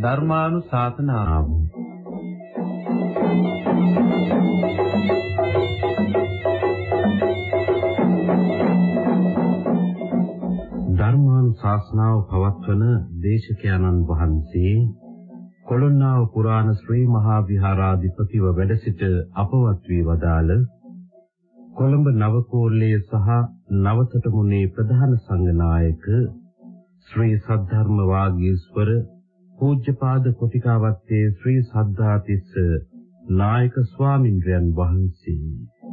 ධර්මානුශාසනාව ධර්මානුශාසනාව පවත්වන දේශකයන්න් වහන්සේ කොළොන්නාව පුරාණ ශ්‍රී මහා විහාරාධිපතිව වැඩ සිට අපවත් වී වදාළ කොළඹ නවකෝල්ලේ සහ නවතොටමුණේ ප්‍රධාන සංඝනායක ශ්‍රී සද්ධර්ම වාගීස්වර පූජ්‍යපාද කොටිකාවත්තේ ශ්‍රී සද්ධාතිස්ස නායක ස්වාමින්ද්‍රයන් වහන්සේ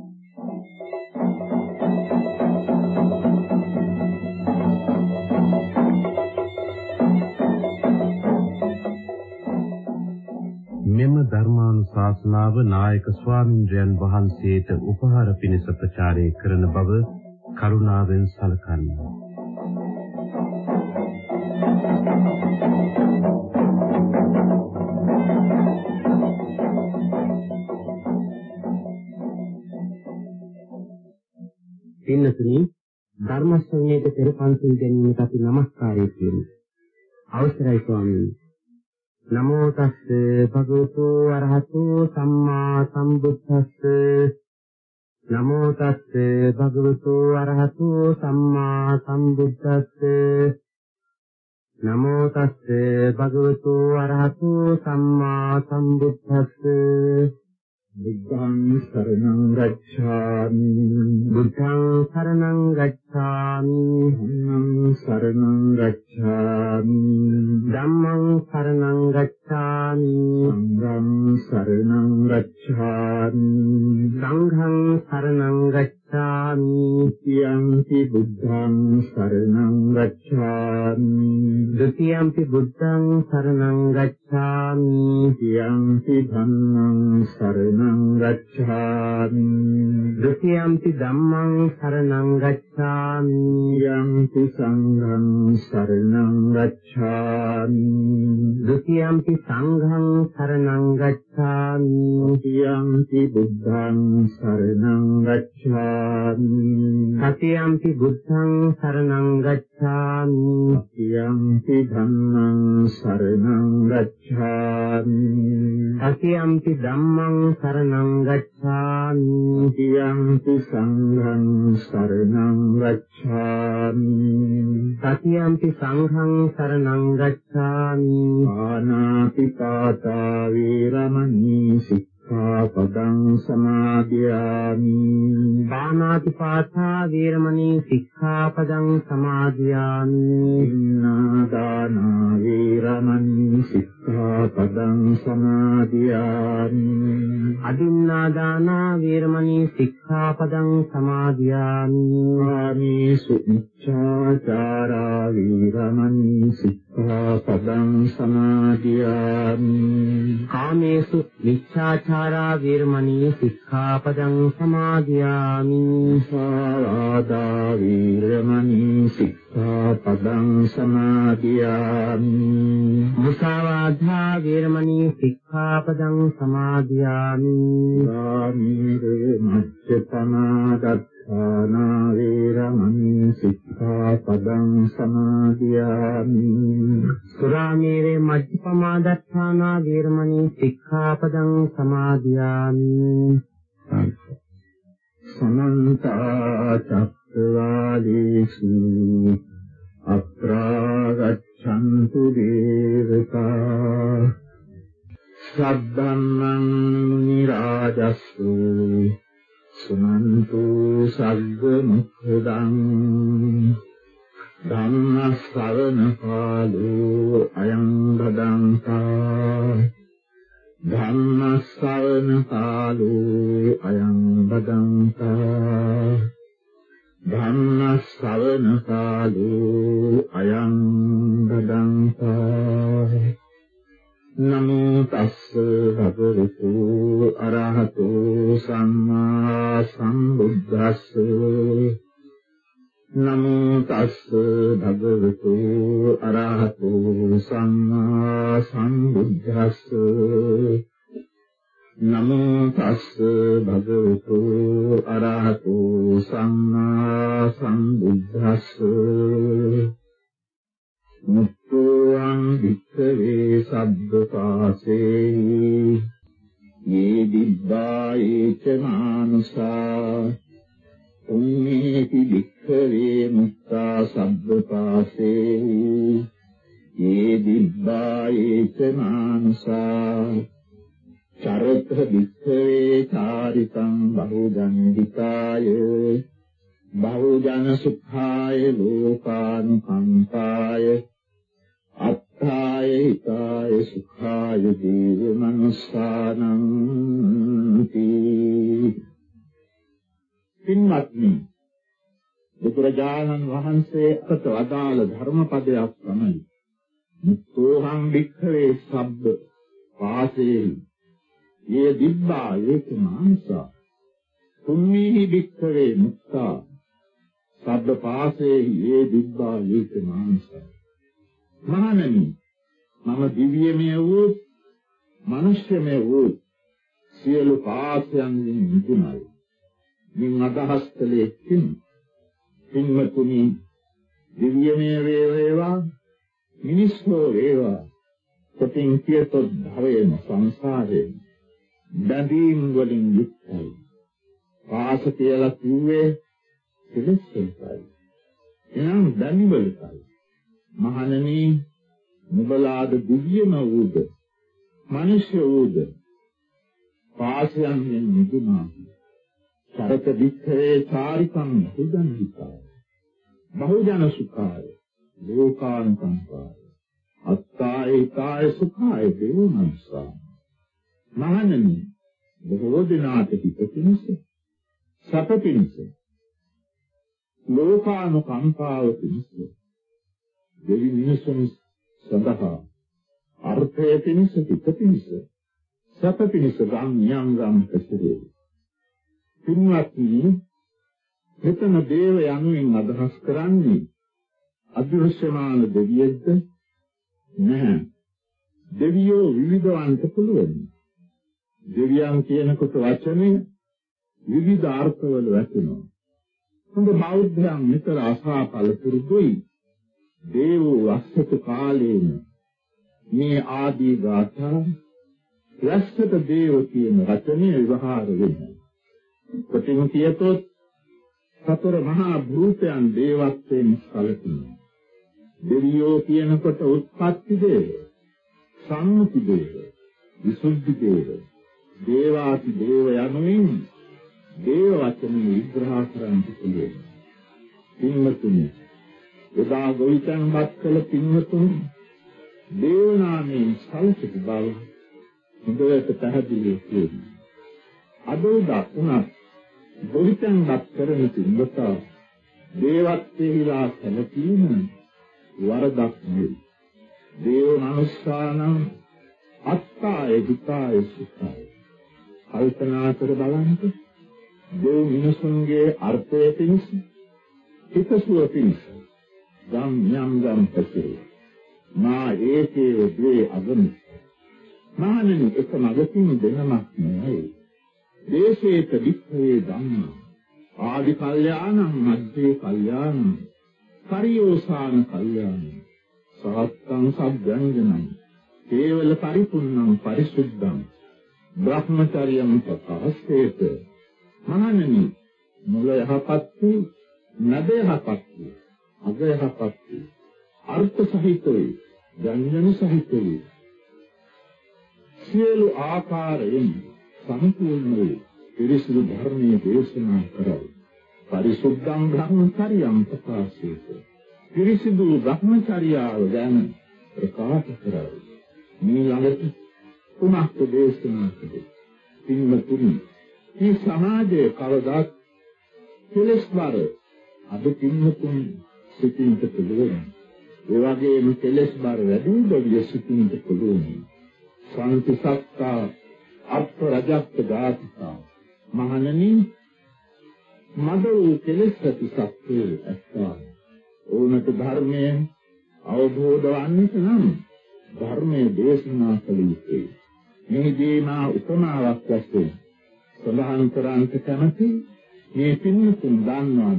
මෙම ධර්මානුශාසනාව නායක ස්වාමින්ද්‍රයන් වහන්සේට උපහාර පිණිස ප්‍රචාරය කරන බව කරුණාවෙන් සලකන්න. පින්නතුනි ධර්ම ශ්‍රවණයට පෙර පන්සල් ගැනීමට අපි নমස්කාරය කියමු. අවසරයි ස්වාමීනි. නමෝ තස්ස භගවතු අරහතෝ සම්මා සම්බුද්දස්ස නමෝ තස්ස භගවතු අරහතෝ සම්මා සම්බුද්දස්ස නමෝ තස්ස භගවතු අරහතෝ සම්මා සම්බුද්දස්ස බුද්ධං සරණං ගච්ඡාමි බුද්ධං සරණං ගච්ඡාමි ධම්මං සරණං ගච්ඡාමි ධම්මං සරණං ගච්ඡාමි සංඝං සරණං ගච්ඡාමි සංඝං සරණං ගච්ඡාමි යම්පි බුද්ධං සරණං ගච්ඡාමි ဒ ුතියම්පි බුද්ධං සරණං ගච්ඡාමි යම්පි ධම්මං සරණං ගච්ඡාමි ဒ ුතියම්පි ධම්මං සරණං ගච්ඡාමි යම්පි සංඝං සරණං ගච්ඡාමි ဒ ුතියම්පි සංඝං සරණං ගච්ඡාමි යම්පි බුද්ධං සරණං ගච්ඡාමි සතියම්පි බුද්ධං සරණං ගච්ඡාමි යම්පි ධම්මං සරණං ගච්ඡාමි සතියම්පි ධම්මං සරණං ගච්ඡාමි යම්පි සංඝං සරණං ගච්ඡාමි සතියම්පි සංඝං සරණං ගච්ඡාමි ආනාති පාතා වේරමණී සික්ඛාපදං සමාදියාමි පානාති පාතා වේරමණී සික්ඛාපදං සමාදියාමි ඉන්නාදානා වේරමණී සික්ඛාපදං සමාදියාමි අදින්නාදානා වේරමණී සික්ඛාපදං සමාදියාමි ආමේසු මිච්ඡාචාරා වේරමණී සික්ඛාපදං සමාදියාමි කාමේසු මිච්ඡාචාරා වේරමණී සික්ඛාපදං සමාදියාමි සාරාදා වේරමණී සික්ඛාපදං සමාදියාමි මුසාවාදා වේරමණී සික්ඛාපදං සමාදියාමි සාමීරේ මච්ඡපමාදත්තානා වේරමණී සික්ඛාපදං සමාදියාමි සුරාමීරේ මච්ඡපමාදත්තානා වේරමණී සික්ඛාපදං සමාදියාමි සමන්ත චක්කවාලේසු අත්‍රාගච්ඡන්තු දේවතා සද්ධම්මං නිරාජස්සු සුනන්තු සග්ග මුඛදං ධම්ම ශ්‍රවණ කාලෝ අයං බදංතා ධම්ම ශ්‍රවණ කාලෝ අයං බදංතා ධම්ම ශ්‍රවණ කාලෝ අයං බදංතා නමෝ තස්ස භගවතු අරහතෝ සම්මා සම්බුද්දස්ස නමෝ තස්ස භගවතු අරහතෝ සම්මා සම්බුද්දස්ස නමෝ තස්ස භගවතු අරහතෝ සම්මා සම්බුද්දස්ස මුත්තං වික්ඛවේ සබ්බ පාසේ යේ දිබ්බා ඒච මානුසා උන්නේති වික්ඛවේ මුක්තා සබ්බ පාසේ යේ දිබ්බා ඒච මානුසා චරත වික්ඛවේ චාරිතං බහුජනිකාය බහුජන සුඛාය ලෝකානුකම්පාය අත්ථාය හිතාය සුඛාය දීව මනුස්සානං පින්වත්නි බුදුරජාණන් වහන්සේ අත වදාළ ධර්මපදයක් තමයි මුක්තෝහං භික්ඛවේ සබ්බ පාසේහි යේ දිබ්බා ඒක මාංසා කුම්මීහි භික්ඛවේ මුක්තා සබ්බ පාසේහි යේ දිබ්බා ඒක මාංසා මහණෙනි මම දිව්‍යමය වූ මනුෂ්‍යමය වූ සියලු පාසයන්ගෙන් මිදුණයි මින් අදහස් කළේ පින්වතුනි දිව්‍යමය වේවා මිනිස්සෝ වේවා කොටින් කියතොත් භවයෙන් සංසාරේ බැඳීම් වලින් යුක්තයි පාස කියලා කිව්වේ කෙලෙස්යි එනම් බැඳීම් වලයි මහණෙනි නුඹලාද දිව්‍යම වූද මනුෂ්‍ය වූද පාසයන්ගෙන් මිදුණා චරත වික්ඛවේ චාරිකං බහුජනිකාය බහුජන සුඛාය ලෝකානුකම්පාය අත්තාය කාය සුඛාය දේවමංසා මහණෙනි බොහෝ දිනාට පිටින්ස සපපින්ස ලෝකානුකම්පාව පිණිස දෙවි මිනිසුන් සඳහා අර්ථය පිණිස පිටින්ස සපපින්ස ගම්යන්ගම් පැතිරේ පින්වත්නි මෙතන දේව යනුවෙන් අදහස් කරන්නේ අදෘශ්‍යමාන දෙවියෙක්ද නැහැ දෙවියෝ විවිධවන්ත පුළුවන් දෙවියන් කියනකොට වචනේ විවිධ අර්ථවල වැටෙනවා හොඳ බෞද්ධයන් මෙතර අසා පළතුරුයි දේවෝ වස්සත කාලේන මේ ආදී ගාථා වස්සත දේව කියන වචනේ විවහාර වෙනවා කොටින් කියතොත් සතර මහා භූතයන් දේවත්වයෙන් සැලකෙනවා දෙවියෝ කියනකොට උත්පත්ති දේව සම්මුති දේව විසුද්ධි දේව දේවාති දේව යනුවෙන් දේව වචන විග්‍රහ කරන්න පුළුවන් පින්වතුනි එදා ගොවිතැන්පත් කළ පින්වතුනි දේව නාමයෙන් සැලකෙන බව හොඳට පැහැදිලි වෙනවා අද දක්ුණා ගොවිතැන්පත් කරන පින්වතා දේවත්වයේලා සැලකීම වරදක් නෙවෙයි දේව මනුස්සානම් අත්තාය හිතාය සුඛාය කල්පනා කර බලන්න දේව මිනිසුන්ගේ අර්ථය පිණිස හිතසුව පිණිස ගම් යම් පැතිරේ මා ඒකේ දේ අගමි මහණෙනි එක මගකින් දෙනමක් නෙවෙයි දේශේත වික්ඛවේ ධම්ම ආදි කල්යාණං මධ්‍යේ කල්යාණං පරියෝසాన කල්යාණං සහත්තං සබ්බංජනං කේවල පරිපූර්ණං පරිසුද්ධං බ්‍රහ්මචර්යං පතස්සේත මහණෙනි මුල යහපත් වූ නද යහපත් වූ අග යහපත් වූ අර්ථ සහිත වූ ජන්ජන සහිත වූ සියලු ආකාරයෙන් සම්පූර්ණ වූ පිරිසිදු ධර්මයේ දේශනා කරයි පරිසුද්ධං බ්‍රහ්මචර්යං පතස්සේත පිරිසිදු බ්‍රහ්මචර්යාව ගැන ප්‍රකාශ කරයි මේ ළඟට තුනක් දේශනා කළේ පින්වතුනි මේ සමාජයේ කවදාත් කෙලෙස් බර අද පින්වතුනි සිටින්නට පුළුවන් ඒ වගේම කෙලෙස් බර වැඩි දෙවිය සිටින්නට පුළුවන් සංතිසත්තා අප්‍රජක්ත දාතිකා මහණෙනි මද වූ කෙලෙස් ඇති සත්‍යය ඇත්තා ඕනට ධර්මයේ අවබෝධ වන්නට නම් ධර්මයේ දේශනා කළ යුතුයි මෙහිදී මා උපමාවක් වශයෙන් සඳහන් කරන්නට කැමති මේ පින්තුන් දන්නවා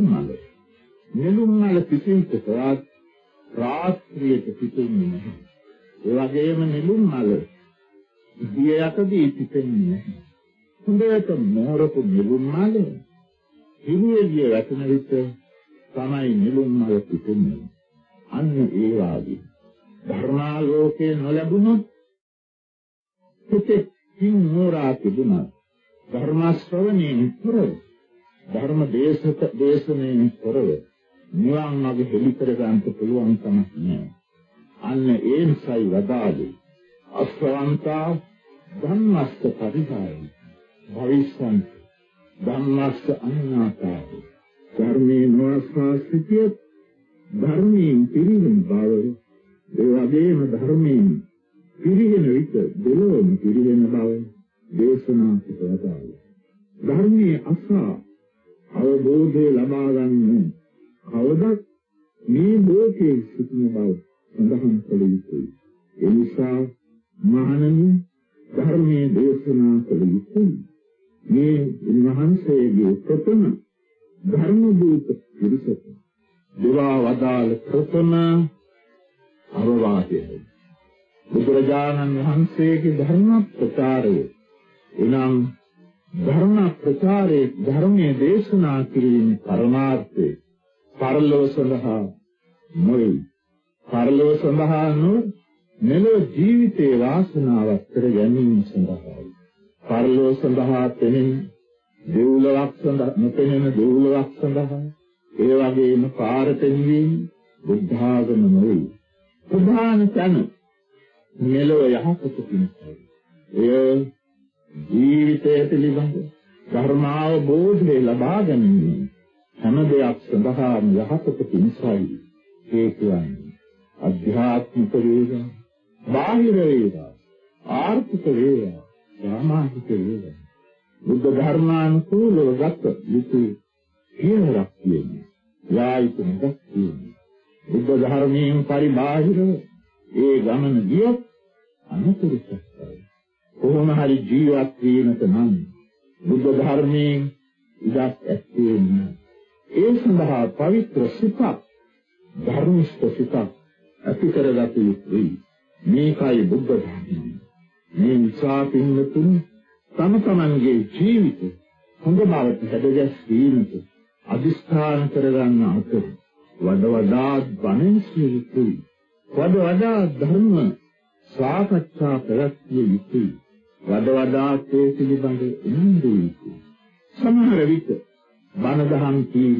නෙළුම් මල පිටින්ට රාත්‍රියට පිටින්නේ නැහැ ඒ වගේම නෙළුම් මල දියයකදී පිටෙන්නේ හොඳට මෝරපු නිලුම් මල හිමියගේ වැටෙන විට තමයි නිලුම් මල පිටෙන්නේ. අන්න ඒ වාගේ ධර්මාලෝකේ නොලැබුණොත් පිටින් මෝරා තිබුණා. ධර්ම ශ්‍රවණයෙන් තොරව ධර්ම දේශනෙන් තොරව නිවන් මාර්ග හෙළි කර ගන්නට පුළුවන් කමක් නැහැ. අන්න ඒ නිසායි වදාළේ අස්වන්තා ධම්මස්ස පරිහාය භවිස්සන්ත ධම්මස්ස අන්නාතාව ධර්මයේ නොඅස්වාසිතිය ධර්මයෙන් පිරිහෙන බව ඒ වගේම ධර්මයෙන් පිරිහෙන විට දෙලොවම පිරිහෙන බව දේශනා කරනවා. ධර්මයේ අසා අවබෝධය ලබා ගන්න කවදත් මේ ලෝකයේ සිටින බව සඳහන් කළ යුතුයි. ඒ නිසා මහණනි ධර්මයේ දේශනා කළ යුතුයි. මේ මහන්සේගේ ප්‍රථම ධර්ම දූත පිරිසට දේවා වදාළ ප්‍රථම අවවාදය බුදුරජාණන් වහන්සේගේ ධර්ම ප්‍රචාරය එනම් ධර්ම ප්‍රචාරයේ ධර්මයේ දේශනා කිරීම පරමාර්ථය පරලෝක සඳහා නොවේ. පරලෝක සඳහා මෙලොව ජීවිතේ වාසනාවක් කර ගැනීම සඳහායි. පරලෝක සඳහා තෙමින් දෙව්ලොවක් සඳහා නොපෙනෙන දෙව්ලොවක් සඳහා ඒ වගේම පාරතෙන්වීම බුද්ධාගම නොවේ. ප්‍රධාන තැන මෙලොව යහපත පිණිසයි. එය ජීවිතය පිළිබඳ ධර්මාවබෝධය ලබා ගැනීම හැම දෙයක් සඳහාම යහපත පිණිසයි. ඒ කියන්නේ අධ්‍යාත්මික වේවා, බාහිර වේවා, ආර්ථික වේවා, සමාජික වේවා බුද්ධ ධර්මානුකූලව ගත යුතු පියවරක් කියන්නේ. යායිතුමක් කියන්නේ. බුද්ධ ධර්මයෙන් පරිබාහිරව ඒ ගමන ගියොත් අනුතරයි. කොහොම හරි ජීවත් වීමට නම් බුද්ධ ධර්මයෙන් ඉඩක් ඇත්තේ නැහැ. ඒ සඳහා පවිත්‍ර සිතක්, ධර්මිෂ්ඨ සිතක් ඇති කරගත යුතුයි. මේකයි බුද්ධ ධර්මය. මේ නිසා පින්වතුනි තම තමන්ගේ ජීවිත හොඳ බවට හැදගැස්වීමට අදිස්ථාන කරගන්න අතර වඩා බණෙන් සියුතුයි. වඩා ධර්ම සාකච්ඡා පැවැත්විය යුතුයි. වඩා ඒ පිළිබඳ උනන්දු යුතුයි. සමහර විට බණ දහම් කීම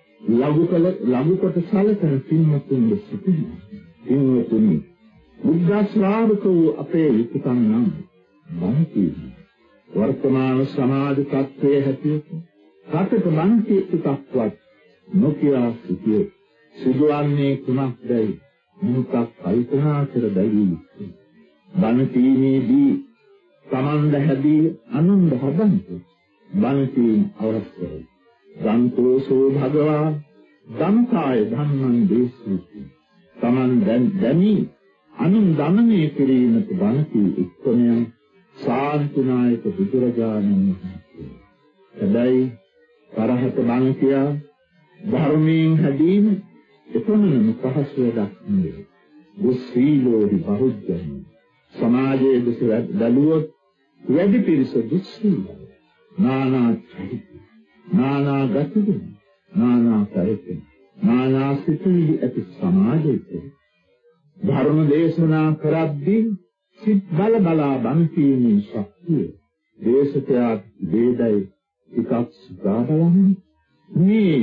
ලඝු කොට සැලකෙන පින්වතුන් සිටිනවා. පින්වතුනි බුද්ධ ශ්‍රාවකෝ අපේ විකතන් නම් බණ කීම. වර්තමාන සමාජ තත්ත්වයේ හැටියට රටක බණ කීපක්වත් නොකියා සිටියේ සිදුවන්නේ කුමක්දයි මොකක් කල්පනා කර බැලී යුතුයි. බණ කීමේදී සමන්ද හැදී අනුන්ද හදන්ත බණ කීම අවශ්‍යයි. සන්තෝෂෝ භගවා ධම්කාය ධම්මං දේශිති. තමන් දැනි අනුන් දමනය කිරීමට බණ කී උත්තරය ශාන්තිනායක බුදුරජාණන් වහන්සේ. හැබැයි තරහට බණ කියා ධර්මයෙන් හැදීම එපමණම පහසු වැඩක් නෙවෙයි. දුස්සීලෝහි බහුජන සමාජයේ දුස බැලුවොත් වැඩි පිරිස දුස්සීලයි. නානා චෛත්‍ය, නානා ගතිගුණ, නානා චෛත්‍ය, නානා සිතුවිලි ඇති සමාජයක ධර්ම දේශනා කරද්දී සිත් බලා බණ කීමේ ශක්තිය දේශකයා වේදයි ටිකක් සිතා බලන්න. මේ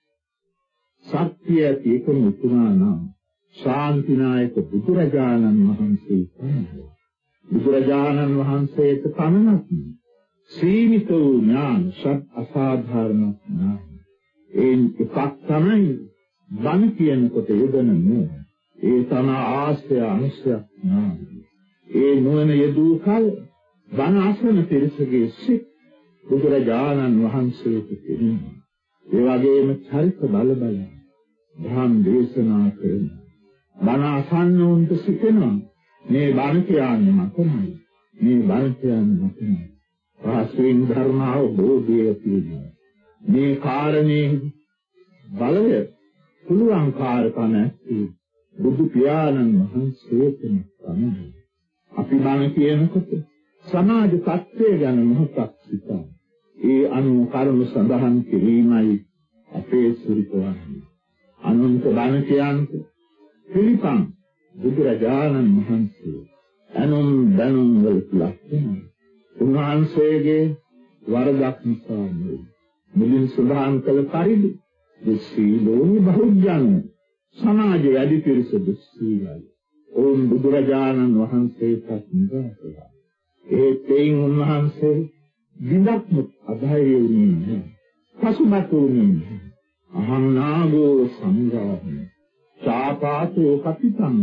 සත්‍ය ඒකම උතුනා නම් ශාන්තිනායක බුදුරජාණන් වහන්සේ තමයි. බුදුරජාණන් වහන්සේට පමණක් සීමිත වූ ඥාන සත් අසාධාරණ ඥාන. ඒ එකක් තමයි බණ කියනකොට යොදන නුවණ. ඒ තමයි ආශ්‍රය අනුසය ඥාන. ඒ නුවණ යෙදූ කල බණ අසන පිරිසගේ සිත් බුදුරජාණන් වහන්සේට පිරිනමනවා. ඒ වගේම චරිත බල ධම් දේශනා කරන බණ අසන්න උන්ට සිතෙනවා මේ බණ කියන්නේ මතමයි, මේ බණ කියන්නේ මතමයි. රාස්ත්‍රීය ධර්ම අවබෝධය තියෙනවා. මේ කාරණේ බලය පුළුවන් කාර්කම ඇති බුදු පියාණන් වහන්සේට තමයි. අපි බණ කියනකොට සමාජ තත්ත්වය ගැන මොහොතක් සිතා ඒ අනුව කරුණු සඳහන් කිරීමයි අපේ සුරිතවන්නේ. අනුන්ට බණ කියන්ට පිළිපන් බුදුරජාණන් වහන්සේ අනුන් දැනුම් වලට ලක්වන උන්වහන්සේගේ වරදක් නිසා නෙවෙයි. මුලින් සඳහන් කළ පරිදි දුස්සීලෝනි බහුජන සමාජයේ වැඩි පිරිස දුස්සීලයි. ඕම් බුදුරජාණන් වහන්සේට නිදා කළා. ඒත් උන්වහන්සේ විඳක්මුත් අධෛර්යයෙන් නෑ. පසුබතුනේ අහං නාගෝ සංඝාන චාපාතෝ කපිතං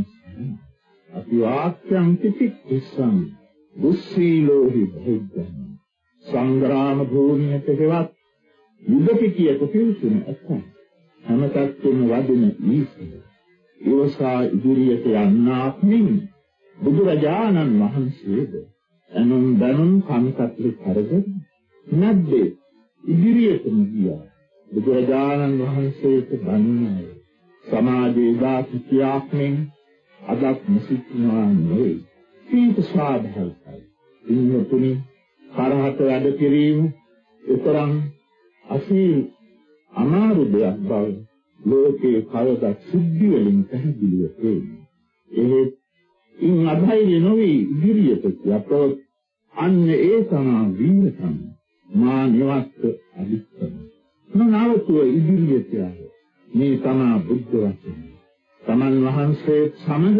අතිවාක්‍යං තිතික්ඛසං දුස්සීලෝහි බහුජන සංග්‍රාම භූමියට හෙවත් යුදපිටියක පිවිසුන ඇත. හැමතත්තුම වදින ඊසල ඉවසා ඉදිරියට යන්නාක් මෙන් බුදුරජාණන් වහන්සේද එනුම් බැනුම් කන්කත්ලි කරගෙන නැද්දේ ඉදිරියටම ගියා. බුදුරජාණන් වහන්සේට බණිනාය. සමාජයේ දාසිතියක් මෙන් අදක් මුසිතනවා නෙවෙයි. ඒක සාධාරණයි. ඉන්නතුනි කරහත වැඩ කිරීම උතරම් අසීල් අමාරු දෙයක් බව ලෝකේ කවදා සිද්ධි වලින් පැහැදිලිව පේනවා. එහෙත් ඉන් අධෛර්ය නොවි ඉදිරියට යතොත් අන්න ඒ තමයි වීරකම මා නිවත් අදිස්තම නොනවතුව ඉදිරියට යාව. මේ තමයි බුද්ධ වචන. තමන් වහන්සේ සමග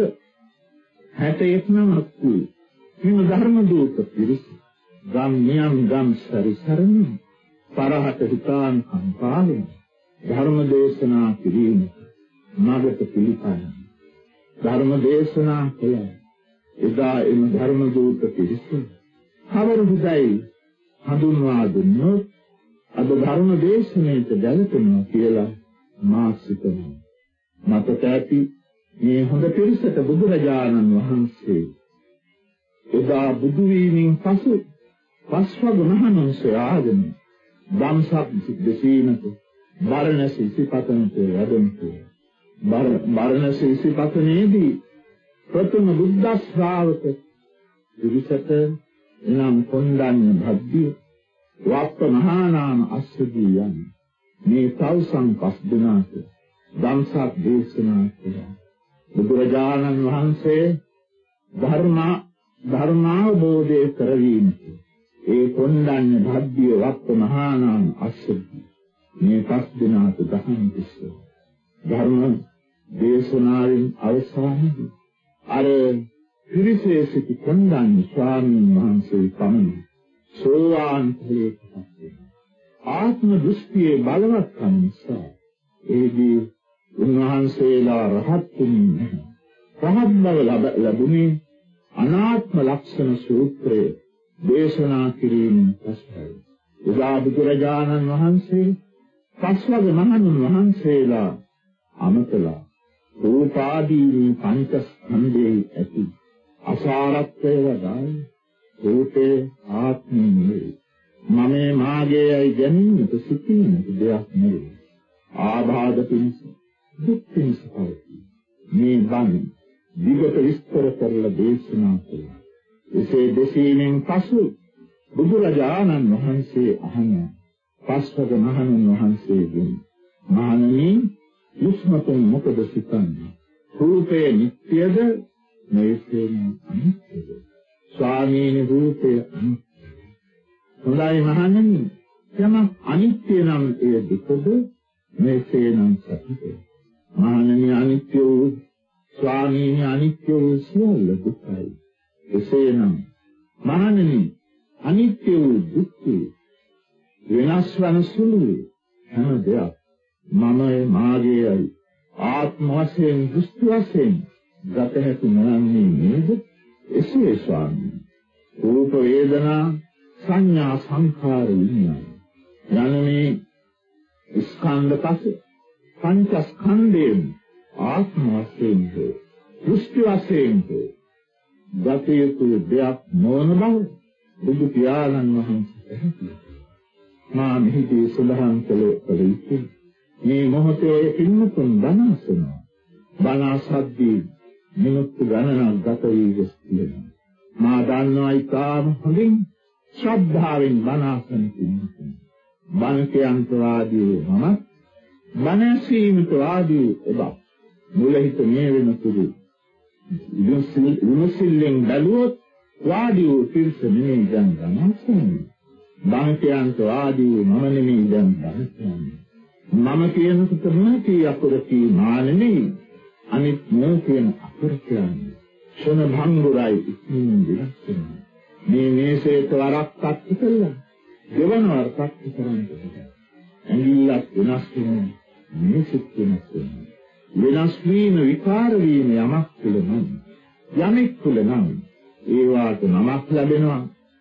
61 නමක් වූ මෙම ධර්ම දූත පිරිස ගම් නියම් ගම් සැරිසරන පරහත හිතාන් කම්පාවෙන ධර්ම දේශනා කිරීම මගට පිළිපන් ධර්ම දේශනා කළා. එදා එම ධර්ම දූත පිරිස කවරුදයි හඳුන්වා දුන්නොත් අද ධර්ම දේශනාවට දැලපෙනවා කියලා මා සිතනවා. මතක ඇති මේ හොඳ පිරිසට බුදුරජාණන් වහන්සේ එදා බුදු වීමෙන් පසු පස්වග මහණන්සේ ආගෙන ධම්සක් දෙසීමට බරණැස ඉසිපතනට වැඩමතු. බරණැස ඉසිපතනේදී ප්‍රථම බුද්ධ ශ්‍රාවක පිරිසට එනම් කොණ්ඩඤ්ඤ භද්දිය වප්ප මහානාම අස්සදී යන මේ තවුසන් පස් දෙනාට ධම්සක් දේශනා කළා. බුදුරජාණන් වහන්සේ ධර්මාවබෝධය කරවීමට ඒ කොණ්ඩඤ්ඤ භද්දිය වප්ප මහානාම අස්සදී මේ පස් දෙනාට දහම් කිව්වා. ධර්ම දේශනාවෙන් අවසානයේ අර පිරිසේ සිටි කොණ්ඩඤ්ඤ ස්වාමීන් වහන්සේ පමණ සෝවාන් ඵලයට පත් වෙනවා. ආත්ම දෘෂ්ටියේ බලවත්කම නිසා ඒදී උන්වහන්සේලා රහත් වුණේ නැහැ. රහත් බව ලැබුණේ අනාත්ම ලක්ෂණ සූත්‍රය දේශනා කිරීමෙන් පසුයි. එදා බුදුරජාණන් වහන්සේ පස්වග මහණුන් වහන්සේලා අමතලා රූපාදී පංචස්කන්ධයේ ඇති අසාරත්වය වදායි රූපේ ආත්මය නෙවෙයි. මමේ මාගේයි ගැනීමට සිටීමට දෙයක් නෙවෙයි. ආබාධ පිණිස දුක් පිණිස පවතී. මේ බණ විගත විස්තර කරලා දේශනා කළා. එසේ දෙසීමෙන් පසු බුදුරජාණන් වහන්සේ අහන පස්වග මහණුන් වහන්සේගෙන් මහණනි යුස්මතුන් මොකද සිතන්නේ? රූපේ නිට්ටයද මේසෙන් අනිත්‍යද? ස්වාමීනි රූපය අනිත්‍යයි. හොඳයි මහණනි යමක් අනිත්‍ය නම් ඒ දුකද මේසේ නම් සත්‍යද? මහණනි අනිත්‍ය වූ ස්වාමීනි අනිත්‍ය වූ සියල්ල දුකයි. එසේනම් මහණනි අනිත්‍ය වූ දුක් වෙනස් වන සුළු හැම දෙයක් මමයි මාගේයි ආත්ම වශයෙන් දෘෂ්ටි වශයෙන් ගත හැකි නොවන්නේ නේද? එසේ ස්වාමී රූප වේදනා සංඥා සංඛාර විඥාන යන්නේ ස්කන්ධ පස පංචස්කන්ධයෙන් ආත්ම වශයෙන් දෘෂ්ටි වශයෙන් ගත යුතු දෙයක් නොවන බව බුදු පියාණන් වහන්සේ පැහැදිලි මා මෙහිදී සඳහන් කළේ මේ මොහොතේ ඔය පින්තුන් බණසනවා. බණ සද්දී මිනිත්තු ගණනක් ගත වී ගොස් තියෙනවා. මා දන්නවා ඉතාම හොඳින් ශ්‍රද්ධාවෙන් බණ අසන කෙනෙක්. බණ කියන්ට වාදී මම බණ ඇසීමට වාදී ඔබ මුලහිත මේ වෙනතුරු විමසිල්ලෙන් බැලුවොත් වාදී වූ පිරිස නෙමෙයි දැන් ගමන්නේ. බණ කියන්ට වාදී මම නෙමෙයි දැන් බණ කියන්නේ. මම කියනකොට මොකී අකුර කී මානෙමි අනිත් මෝ කියන අකුර කියන්නේ ශන භංගුරයි ඉක්මින් විනාශ වෙනවා. මේ මේසේට වරක් පත්ති කළා දෙවන වර පත්ති කරන්නේ ඇඟිල්ලක් වෙනස් වෙනවා මේසෙත් වෙනස් වෙනවා. වෙනස් වීම විකාර වීම යමක් තුළ නම් යමෙක් තුළ නම් ඒවාට නමක් ලැබෙනවා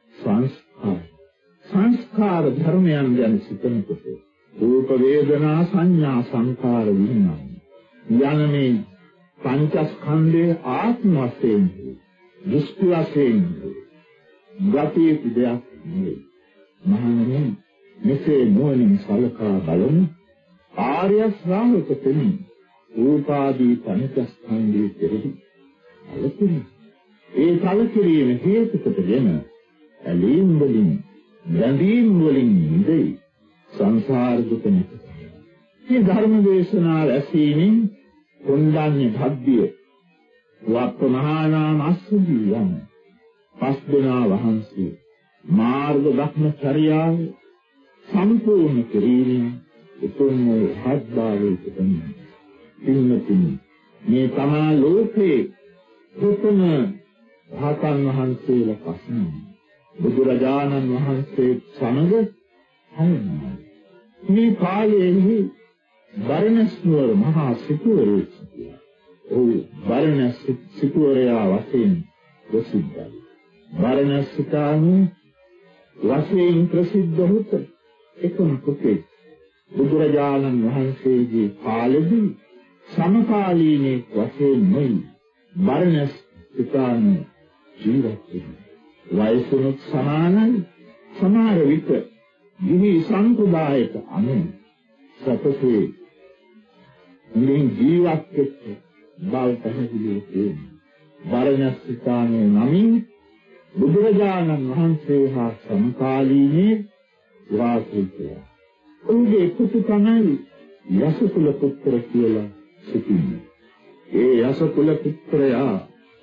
සංස්කාර ධර්මයන් ගැන සිතනකොට රූප වේදනා සංඥා සංකාර විඥාන යන මේ පංචස්කන්ධයේ ආත්ම වශයෙන් දෘෂ්ටි වශයෙන් ගතිය දෙයක් නෙවෙයි. මහණෙනි මෙසේ නුවණින් සලකා බලමු. ආර්ය ශ්‍රාවක කෙනෙක් රූපාදී පංචස්කන්ධයේ කෙරෙහි අලකිරි. ඒ කලකිරීම හේතු කොටගෙන ඇලීම් වලින් බැඳීම් වලින් මිදෙයි. සංසාර දුක නිත. මේ ධර්ම දේශනාව ඇසීමෙන් කොණ්ඩඤ්ඤ භග්ගිය වප්පමහානාම අස්සදී යන පස්දෙනා වහන්සේ මාර්ග ධර්මචර්යාව සම්පූර්ණ කිරීමෙන් උතුම් වූ හත්භාවයට පෙනෙනවා. පින්නතුනි මේ තමා ලෝකේ උතුම් රහතන් වහන්සේලා පස්න බුදුරජාණන් වහන්සේ සමග හයනවා. මේ කාලයේදී බරණස් නුවර මහා සිටුවරයෙක් සිටියා. ඔහු බරණස් සිටුවරයා වශයෙන් ප්‍රසිද්ධයි. බරණස් සිටානු වශයෙන් ප්‍රසිද්ධ වූ එකම කුටේ බුදුරජාණන් වහන්සේගේ කාලෙදී සමකාලීනයේ වශයෙන් නොයි බරණස් සිටානු ජීවත් වුණා. වයසුනුත් සමානයි. සමහර විට දිවි සම්ප්‍රදායට අනුව සතසේ මේ ජීවත් වෙච්ච බව පැහැදිලිව තියෙනවා. බරණස් සිතානේ නමින් බුදුරජාණන් වහන්සේ හා සමකාලීනයේ වාසය කළා. ඔහුගේ පුතු තමයි යසකුල පුත්‍ර කියලා සිටින්නේ. ඒ යසකුල පුත්‍රයා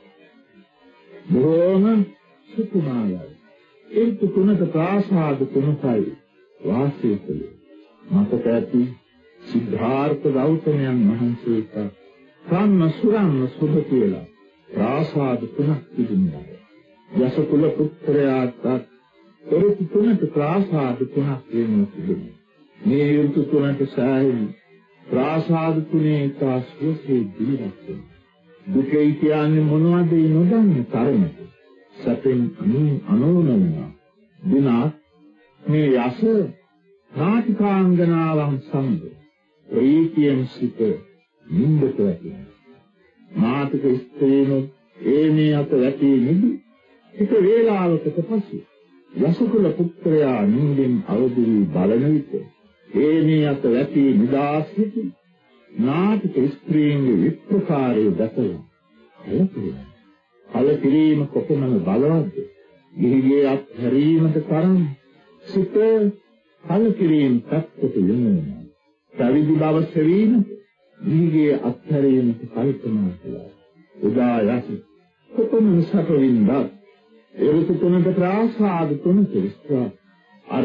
බොහෝම සුකුමාරයි. ඒ තුනක ප්‍රාසාද තුනකයි වාසය කළේ. මතක ඇති සිද්ධාර්ථ ගෞතමයන් වහන්සේට සම්ම සුරම්ම සුභ කියලා ප්‍රාසාද තුනක් තිබුණා. යසකුල පුත්‍රයාට එරිති තුනක ප්‍රාසාද තුනක් තිබුණා. මේ යුතු තුනක සාහිල් ප්‍රාසාද තුනේ තාස්වසේ දිවිරත්. දුකේ කියන්නේ මොනවද නොදන්න තරමට සැපෙන් අනෝනනවා. දිනා මේ යස නාටිකාංගනාවන් සමග ප්‍රීතියෙන් සිට නින්දට වැටෙනවා. නාටික ස්ත්‍රීනු මේ අත වැටී නිදි. එක වේලාවකට පසු යසකුල පුත්‍රයා නින්දෙන් අවදි වී බලන විට මේ අත වැටී නිදා සිටි නාටික ස්ත්‍රීන්ගේ විප්‍රකාරය දැකලා කලකිරීම. කලකිරීම කොපමණ බලවත්ද? ගිහිගේ අත්හැරීමට තරම් සිත කලකිරීම පැත්තට යොමුනවා. පැවිදි බව සෙවීම ගිහිගේ අත්හැරීමට කල්පනා කළා. උදා යස කොපමණ සැපවින්ද? එරුතු තුනක ප්‍රාසාද තුනක විස්තර අර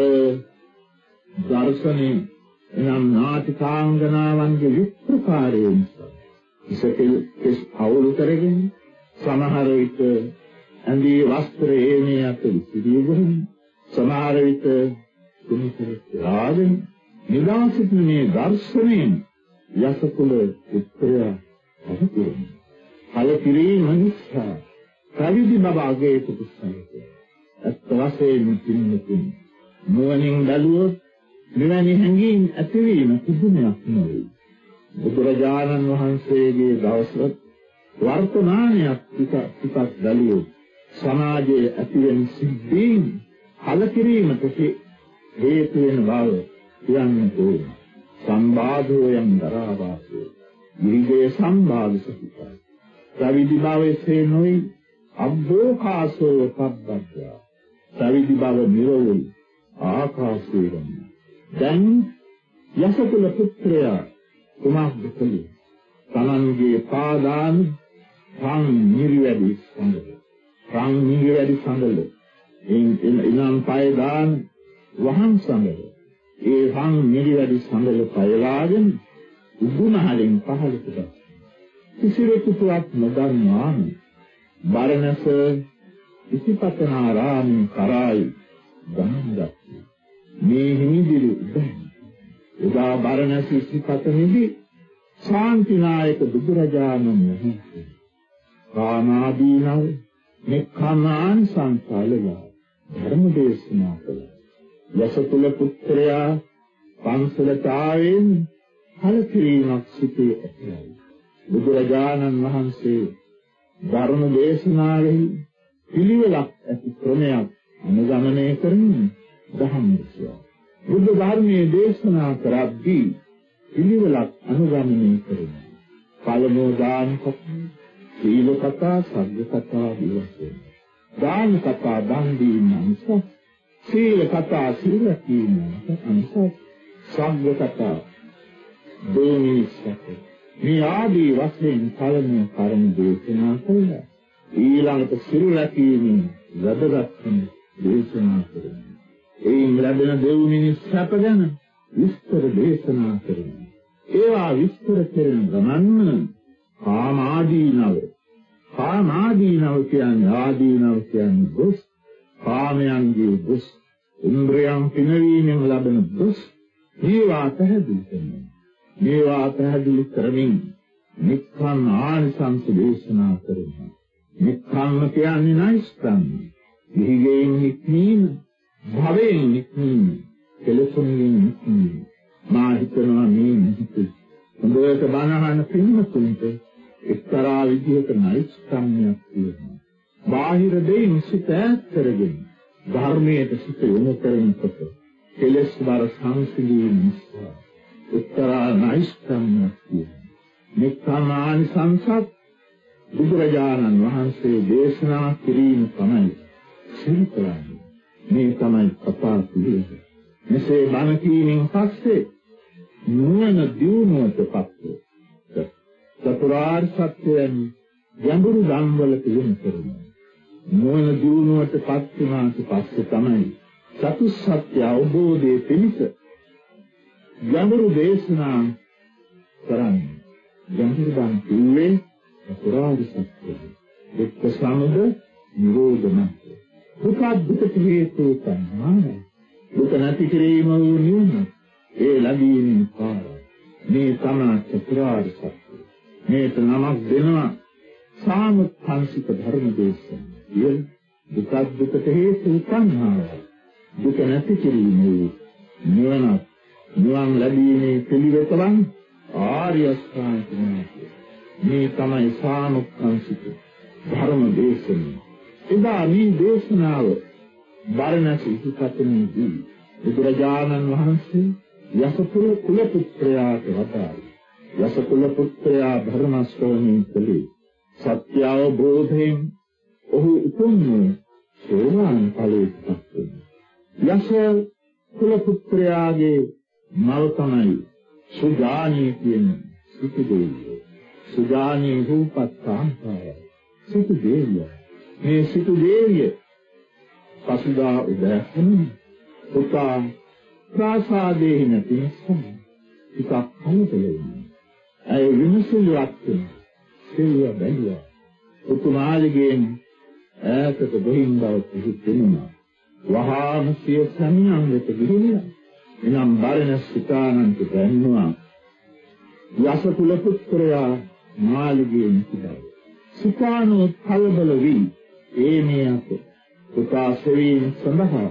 දර්ශනේ එනම් නාටිකාංගනාවන්ගේ විප්‍රකාරයෙන් ඉසකෙස් අවුල් කරගෙන සමහර විට ඇඳී වස්ත්‍රයේ මේ අත විසිරීගෙන සමහර විට තුන්කර රාජන් නිදාසිත මේ දර්ශනයෙන් යසකුල පුත්‍රයා අහුතුන කලකිරීම නිසා කවිදි බබාගේ කුසලයි අත් වශයෙන් පින්නතුන් නුවණින් බැලුවොත් මෙවැනි හැඟීම් ඇතිවීම පුදුමයක් නෙවෙයි. බුදුරජාණන් වහන්සේගේ දවසවල වර්තමානයක් ටිකක් බැලුවොත් සමාජයේ ඇතිවෙන සිද්ධීන් කලකිරීමට හේතු වෙන බව කියන්න ඕන. සම්බාධෝයන් දරාවාසෝ. නිර්ගේ සම්බාධ සහිතයි. ප්‍රවිදි භාවයේ නොයි අබ්බෝකාසෝ පබ්බද්දා සවිදි බව නිරෝල් ආකාශේ වන දැන් යසකුල පුත්‍රයා කුමක්ද කළේ? තමන්ගේ පාදාන රන් නිරිවැඩි සඳල එනම් පයදාන වහන් සඳල ඒ රන් නිරිවැඩි සඳල පයලාගෙන උගුණහලින් පහළට ගත්තා. කිසිවෙකුට නොදන්වාම බරණැස ඉසිපතනාරාමෙන් කරායි ගමන් ගත්තා. මේ හිමිදිරි එදා බරණැස ඉසිපතනේදී ශාන්තිනායක බුදුරජාණන් වහන්සේ කාමාදීනව මෙක්ඛානාන් සංසාලලා ධර්ම දේශනා කළා. යසකුල පුත්‍රයා පන්සලට ආවෙන් කලකිරීමක් සිටේ ඇතයි. බුදුරජාණන් වහන්සේ ධර්ම දේශනාවෙහි පිළිවෙලක් ඇති ක්‍රමයක් අනුගමනය කරමින් දහම් දේශනා. බුද්ධ ධර්මයේ දේශනා කරද්දී පිළිවෙලක් අනුගමනය කරනවා. පළමුව දාන කතා, සීල කතා, සග්ග කතා විවසන. දාන කතා දන් දීම අංශ, සීල කතා සීල රැකීම අංශ, සග්ග කතා දෝනිසක. මේ ආදී වශයෙන් පළමුව කර්ම දේශනා කළා. ඊළඟට සීල රැකීම වැදගත්කම දේශනා කරනවා. එයින් ලැබෙන දෙව් මිනිස් සැප ගැන විස්තර දේශනා කරනවා. ඒවා විස්තර කරන ගමන් කාමාදීනව කියන්නේ දුස්, කාමයන්ගේ දුස්, ඉන්ද්‍රයන් පිනවීමෙන් ලැබෙන දුස්, මේවා පැහැදිලි කරනවා. මේවා පැහැදිලි කරමින් නික්ඛම් ආනිසංස දේශනා කරනවා. නික්ඛම් කියන්නේ නෛෂ්ක්‍රම. විහිගෙන් නික්මීම, භවයෙන් නික්මීම, කෙලෙසුන්ගෙන් නික්මීම. මා හිතනවා මේ නිහිත හොඳට බණහන පින්වතුන්ට එක්තරා විදිහක නෛෂ්ක්‍රමයක් තියෙනවා. බාහිර දෙයින් සිත ඈත් කරගෙන ධර්මයට සිත යොමු කරනකොට කෙලෙස් බර සංසිඳීම නිසා එක්තරා නෛෂ්ක්‍රමයක් තියෙනවා. නික්ඛාමානි සංසත් බුදුරජාණන් වහන්සේ දේශනා කිරීම තමයි සිල්පරන්නේ. මේ තමයි කතා පිළිවෙල. මෙසේ බණ කීමෙන් පස්සේ නුවණ දියුණුවට පස්සේ චතුරාර්ය සත්‍යයන් ගැඹුරු ධම්මවලට යොමු කරනවා. නුවණ දියුණුවට පත් වුණාට පස්සේ තමයි චතුස්සත්‍ය අවබෝධයේ පිණිස ගැඹුරු දේශනා කරන්නේ. ගැඹුරු ධම් කිව්වේ චතුරාර්ය සත්‍යය. දුක්ඛ සමුදය නිරෝධ මාර්ගය. දුක හේතු තමයි. දුක නැති කිරීම වූ නිවන. ඒ ලැබීමේ පාරයි. මේ තමයි චතුරාර්ය සත්‍යය. මේක නමක් දෙනවා සාමුත්ථාංශික ධර්ම දේශනාව. දුකට හේතු සංහාරය. දුක නැති කිරීම වූ නිවන. නිවන් ලැබීමේ පිළිවෙතවන් ආර්ය අෂ්ටාංග මාර්ගය. මේ තමයි සාමුත්ථාංශික ධර්ම දේශනාව. එදා මේ දේශනාව බරණැස ඉතිපතනේදී බුදුරජාණන් වහන්සේ යසකුල කුල පුත්‍රයාට වදාළා. යසකුල පුත්‍රයා ධර්ම ශ්‍රවණය කළේ සත්‍ය අවබෝධයෙන් ඔහු උතුම් සෝවාන් ඵලයට පත් වුණා. යසකුල පුත්‍රයාගේ මව තමයි සුජානී කියන සිටු දෙවියෝ. සුජානී රූපත්තාන්තය සිටු දෙවියෝ. මේ සිටු දෙවිය පසුදා උදෑසන පුතා ප්‍රාසාදයේ නැති නිසා ටිකක් කලබලයි. ඇය විමසිලියක් වෙනවා. සිල්වා බැලුවා. උතුමාලගෙන් ඈතට ගොහින් බව පිළිතුරුනා. වහාම සිය සමියන් වෙත ගිහිල්ලා එනම් බරණැස් සිතානන්ට දැන්නුවා. යසකුල පුත්‍රයා මාළිගයෙන් සිටා. සිතානෝ කලබල වී මේ අත පුතා සෙවීම සඳහා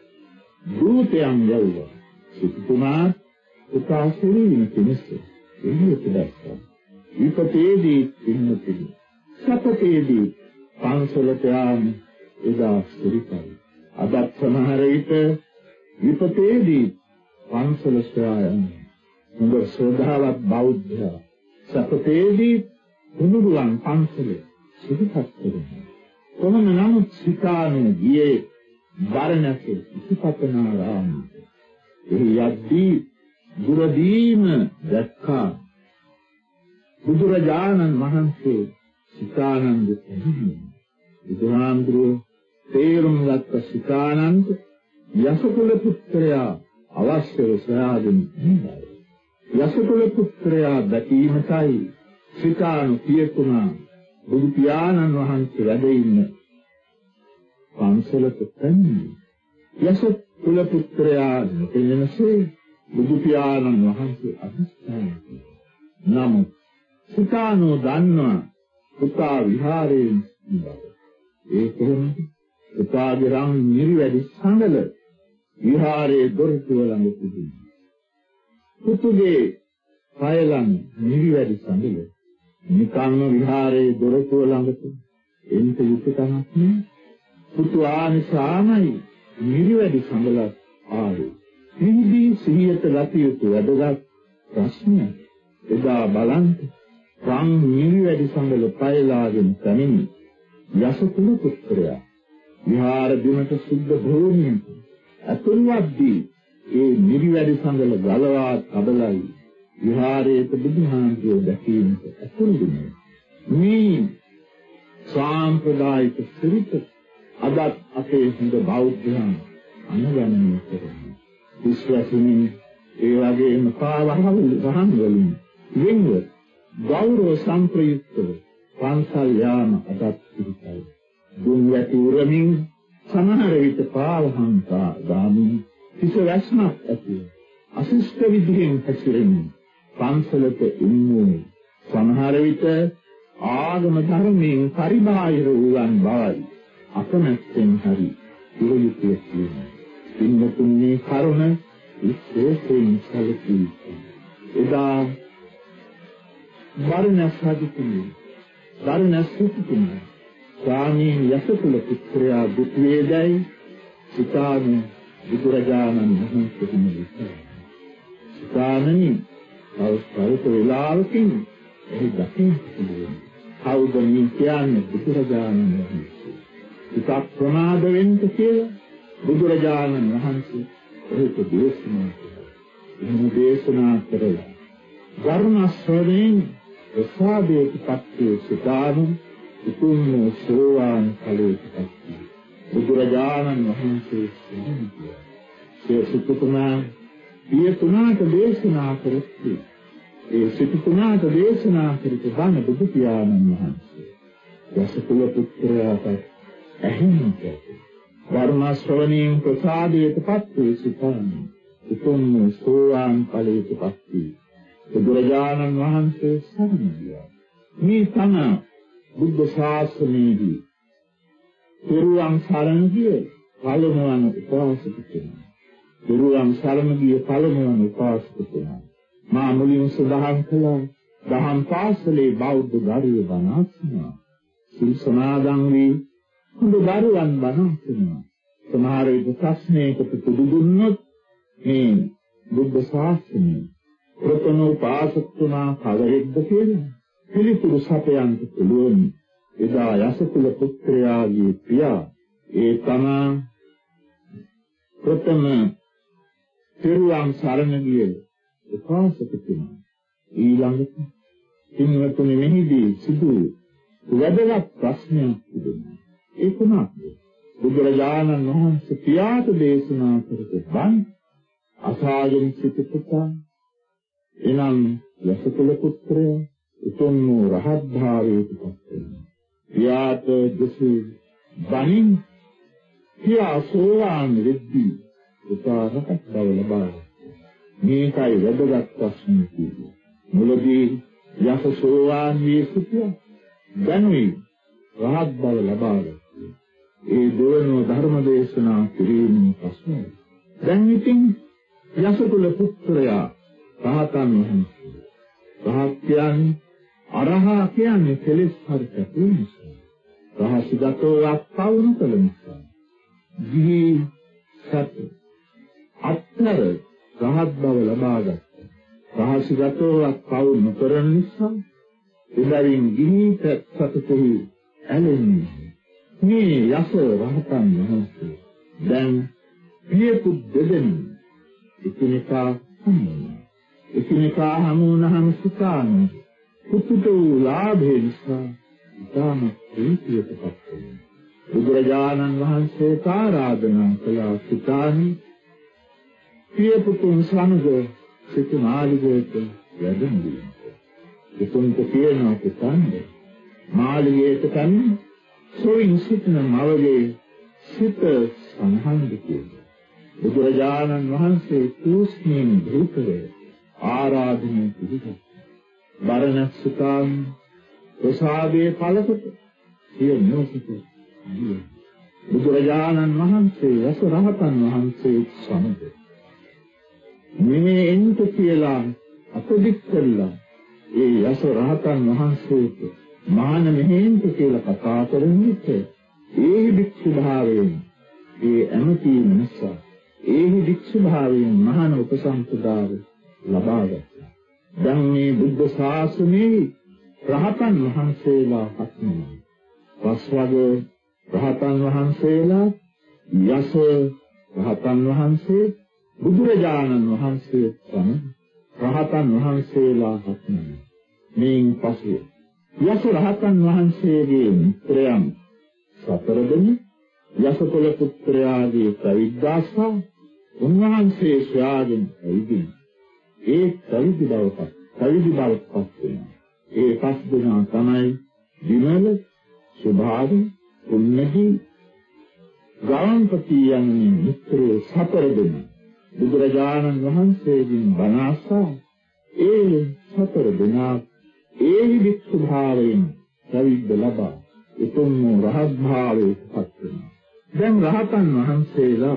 දූතයන් යවුවා. සිටුමා පුතා සෙවීම පිණිස එළියට දැක්කා. විපතේදී පින්නතිනි. සපතේදී පන්සලට යාම එදා සිරිකයි. අදත් සමහර විට විපතේදී පන්සල සොයායන් හොඳ ශ්‍රද්ධාවත් බෞද්ධයා සපතේදී උනුරුවන් පන්සල සිරිපත් කරනවා. කොහොම නමුත් සිතානු ගියේ බරණැස ඉතිපතනාරාමයට. එහි යද්දී දුරදීම දැක්කා බුදුරජාණන් වහන්සේ සිතානන්ද එහිදී. බුදුහාමුදුරුවෝ තේරුම් ගත්ත සිතානන්ද යසකුල පුත්‍රයා අවශ්‍යව සොයාගෙන ඉන්නවා. යසකුල පුත්‍රයා දැකීමටයි සිතානු පියතුනා බුදු පියාණන් වහන්සේ වැඩ ඉන්න පන්සලට පැමිණි. යසකුල පුත්‍රයා දෙන්නසේ බුදු පියාණන් වහන්සේ අදිස්ථාන කළා. නමුත් සිතානු දන්නවා පුතා විහාරයෙන් ඉඳලා. ඒ කොහොමද? පුතාගේ රන් නිරිවැඩි සඳල විහාරයේ දොරටුව ළඟ තිබුණා. පුතුගේ පය ළඟ නිරිවැඩි සඳල නිකම්ම විහාරයේ දොරටුව ළඟට එන්න යුතුකමක් නෑ. පුතු ආනිසාමයි නිරිවැඩි සඳලක් ආවේ. හිඳී සිහියට ගත යුතු වැදගත් ප්‍රශ්නයක්. එදා බලන්න රන් නිරිවැඩි සඳල පයලාගෙන පැමිණි යසකුල පුත්‍රයා විහාර බිමට සුද්ධ භූමියට අතුල්වද්දී ඒ නිරිවැඩි සඳල ගලවා තබලයි විහාරයේ බුදුහාමුදුරුවෝ දැකීමට ඇතුළු වුණේ. මේ සාම්ප්‍රදායික සිරිත අදත් අපේ හොඳ බෞද්ධයන් අනුගමනය කරනවා. විශ්වාසයෙන් ඒ වගේම වහන් වලින් වෙනව ගෞරව සම්ප්‍රයුක්තව පන්සල් යාම අදත් සිරිතයි. දුන් වැටි උරමින් සමහර විට පාවහන්තා ගාමින් කිස වැස්මක් ඇති අසිෂ්ඨ විදිහෙන් හැසිරෙන්නේ පන්සලට ඉන්නේ සමහර විට ආගම ධර්මයෙන් පරිබාහිර වූවන් බවයි අකමැත්තෙන් හරි ඉරුයුතිය කියනවා. ඉන්නතුන්නේ කරුණ විශේෂයෙන් සැලකී. එදා බරණැස් සිටුතුමා ස්වාමීන් යසකුල පුත්‍රයා දුක් වේදයි සිතානු බුදුරජාණන් වහන්සේ කිව්වා. සිතානනි අවස්ථාවක වෙලාවකින් එහි දකින්න පුළුවන්. කවුද මේ කියන්නේ බුදුරජාණන් වහන්සේ. ඉතක් ප්‍රමාද වෙන්න කියලා බුදුරජාණන් වහන්සේ ඒක දේශනා කළා. එහෙම දේශනා කරලා ධර්ම ශ්‍රවණයෙන් ප්‍රසාදයට පත්වේ සිතානු උතුම් සෝවාන් ඵලයට පත් බුදුරජාණන් වහන්සේ කියනවා. ඒ සිතුතුමා පියතුමාට දේශනා කරති. ඒ සිතුතුමාට දේශනා කරති බණ බුදු පියාණන් වහන්සේ. යසකුල පුත්‍රයාට ඇහින්ට ධර්ම ශ්‍රවණයෙන් ප්‍රසාදයට පත්වේ සිතානු උතුම් සෝවාන් ඵලයට පත් බුදුරජාණන් වහන්සේ සරණ ගියා. මේ තමයි බුද්ධ ශාසනයේදී පෙරුවන් සරණ ගිය පළමුවන උපාසක කෙනා. පෙරුවන් සරණ ගිය පළමුවන උපාසක කෙනා. මා මුලින් සඳහන් කළා දහම් පාසලේ බෞද්ධ දරුවෝ බණ අසනවා. සිල් සමාදන් වී හොඳ දරුවන් බණ අසනවා. සමහර විට ප්‍රශ්නයකට පිළිතුරු දුන්නොත් මේ බුද්ධ ශාසනය ප්‍රථම උපාසකතුමා කවරෙක්ද කියලා පිළිතුරු සපයන්න පුළුවන්. එදා යසකුල පුත්‍රයාගේ පියා ඒ තමා ප්‍රථම පෙරුවන් සරණ ගිය උපාසකතුමා. ඊළඟට පින්වතුනි මෙහිදී සිදු වැදගත් ප්‍රශ්නයක් තිබෙනවා. ඒ කුමක්ද? බුදුරජාණන් වහන්සේ පියාට දේශනා කරපු බණ අසාගෙන සිටි පුතා එනම් යසකුල පුත්‍රයා උතුම් රහත් භාවයට පත් වෙනවා. පියාට දෙසු බණින් පියා සෝවාන් වෙද්දී පුතා රහත් බව ලබා. මේකයි වැදගත් ප්‍රශ්නේ කියන්නේ. මුලදී යස සෝවාන් වී සිටියා දැනුයි රහත් බව ලබා ගත්තා. ඒ දෙවන ධර්ම දේශනා කිරීමේ ප්‍රශ්නය. දැන් ඉතින් යසකුල පුත්‍රයා රහතන් වහන්සේ. රහත් කියන්නේ අරහා කියන්නේ කෙලෙස් හරිත නිසා. රහසිගතෝ අත්වුණු කල නිසා. ගිහි සත් අත්තර රහත් බව ලබා ගත්තා. රහසිගතෝ අත්වුණු කරන නිසා එබැවින් ගිහි සත්‍යෙහි ඇලෙන්නේ. මේ යස රහතන් වහන්සේ දැන් පියපු දෙදෙනා එකිනෙකා හමුවනවා. එකිනෙකා හමු වුණාම සිතානේ පුතුට ලාභේ නිසා ඉතාම ප්‍රීතියටපත් වෙනවා. බුදුරජාණන් වහන්සේ ආරාධනා කළා සිතානේ පියපුතුන් සමග සිත මාළිගයට වැඩම පුතුන්ට කියනවා පුතන්නේ මාළිගයට කන්නේ සොයින් සිටින මවගේ සිත සංහඳ කියලා. බුදුරජාණන් වහන්සේ කුස්මින් භූතවේ ආරාධනය පිළිගත්තා. බරණස් සුතාන් ප්‍රසාදයේ පළකට සිය නිවසට ගියා. බුදුරජාණන් වහන්සේ යස රහතන් වහන්සේ සමග මේ එන්ට කියලා අපදික් කළා. ඒ යස රහතන් වහන්සේට මහාන මෙහෙන්ට කියලා කතා කරන්නේ ඒ භික්ෂු භාවයෙන් ඒ ඇමති නිසා ඒ භික්ෂු භාවයෙන් මහාන උපසම්පදාව ලබා ගත්තා. දැන් මේ බුද්ධ ශාසනයේ රහතන් වහන්සේලා හත්මයි. වස්වග රහතන් වහන්සේලා යස රහතන් වහන්සේ බුදුරජාණන් වහන්සේ සමග රහතන් වහන්සේලා හත්මයි. මේන් පසු යස රහතන් වහන්සේගේ මිත්‍රයන් සතර දෙනෙක් යසකොළ පුත්‍රයාගේ ප්‍රවිද්දාසා උන්වහන්සේ සොයාගෙන ඇවිදින් ඒ පැවිදි බවපත් වෙනවා. ඒ පස් දෙනා තමයි විමල, සුභාව, පුන්නහි, ගාම්පති යන මිත්‍රයෝ සතර දෙනා බුදුරජාණන් වහන්සේගෙන් බණ අසා ඒ සතර දෙනා ඒ වික්ෂු භාවයෙන් පැවිද්ද ලබා උතුම් රහත් භාවයට පත් වෙනවා. දැන් රහතන් වහන්සේලා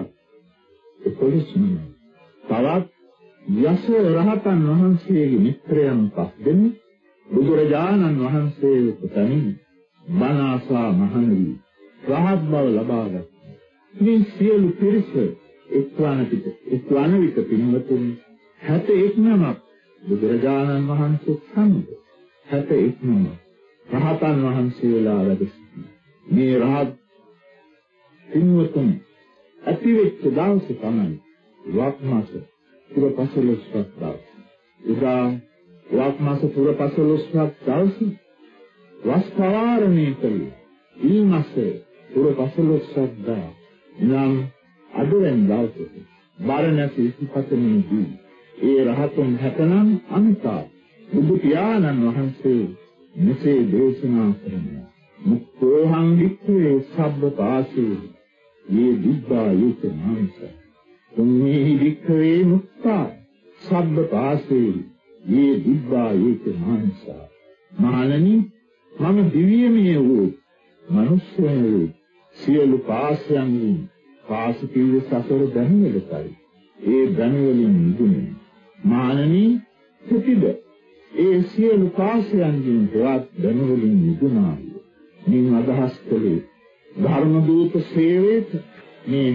11 නමයි. තවත් යස රහතන් වහන්සේගේ මිත්‍රයන් පස් දෙනෙක් බුදුරජාණන් වහන්සේ උපතමින් බණ අසා මහණ වී රහත් බව ලබා ගත්තා. මේ සියලු පිරිස එක්වන විට පින්වතුනි 61 නමක් බුදුරජාණන් වහන්සේ සමග 61 නමක් රහතන් වහන්සේලා වැඩ සිටිනවා. මේ රහත් පින්වතුනි අතිවෙච්ච දවසේ තමයි වක් මාස පුරපසළොස්වක දවස. එදා වක් මාස පුරපසළොස්වක දවසේ වස් පවාරණය කළේ ඊ මාසේ පුරපසළොස්වක දා නම් අදවෙන් දවසේ බරණැස ඉතිපතනේදී ඒ රහතුන් 70 අන්තා බුදු පියාණන් වහන්සේ මෙසේ දේශනා කරනවා. මුක්ඛෝහං වික්ඛවේ සබ්බපාසේ ये दिव्या युक्त मानस तुम्हें विक्रे मुक्ता सब पासे ये दिव्या युक्त मानस महाननी मम दिव्य में वो मनुष्य है सियलु पासयंगी पास की ससुर धन्य बताई ये धन्यवली निगुने महाननी स्थितिद ये सियलु पासयंगी देवात धन्यवली निगुना निम अदहस कले ධර්මදූත සේවයට මේ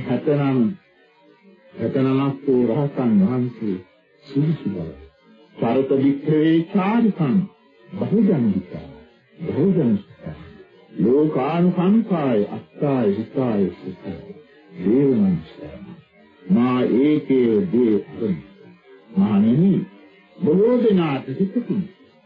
69ක් වූ රහතන් වහන්සේ සුදුසු බව. චරිත වික්‍රේ චාරිකං බහුජනිකා බහුජනිකා ලෝකානුකම්පාය අත්තාය හිතාය සුඛාය දේවමංසය මා ඒකේ දේ අරන් මහණෙනි බොහෝ දෙනාට සිටින්